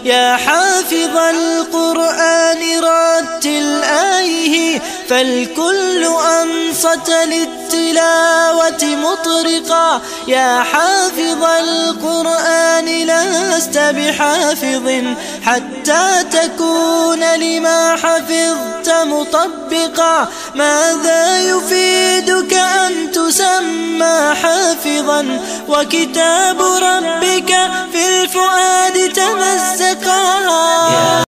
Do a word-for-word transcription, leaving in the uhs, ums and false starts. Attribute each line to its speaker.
Speaker 1: يا حافظ القرآن رتل آيه، فالكل أنصت للتلاوة مطرقا. يا حافظ القرآن لست بحافظ حتى تكون لما حفظت مطبقا. ماذا يفيدك أن تسمى حافظا وكتاب ربك في الفؤاد تمزقا؟